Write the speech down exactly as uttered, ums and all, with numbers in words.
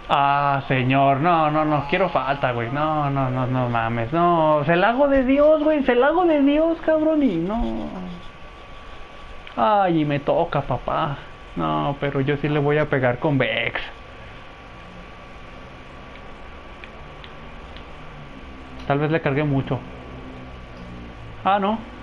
Ah, señor, no, no, no, quiero falta, güey. No, no, no, no mames. No, se la hago de Dios, güey. Se la hago de Dios, cabrón. Y no. Ay, y me toca, papá. No, pero yo sí le voy a pegar con Vex. Tal vez le cargué mucho. Ah, no.